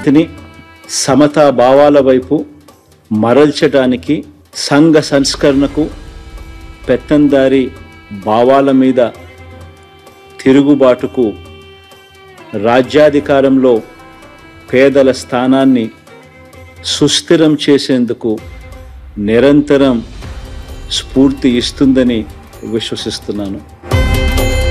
జాతిని సమతా భావాల వైపు మరల్చడానికి, సంఘ సంస్కరణకు, పెత్తందారి భావాల మీద తిరుగుబాటుకు, రాజ్యాధికారంలో పేదల స్థానాన్ని సుస్థిరం చేసేందుకు నిరంతరం స్ఫూర్తి ఇస్తుందని విశ్వసిస్తున్నాను.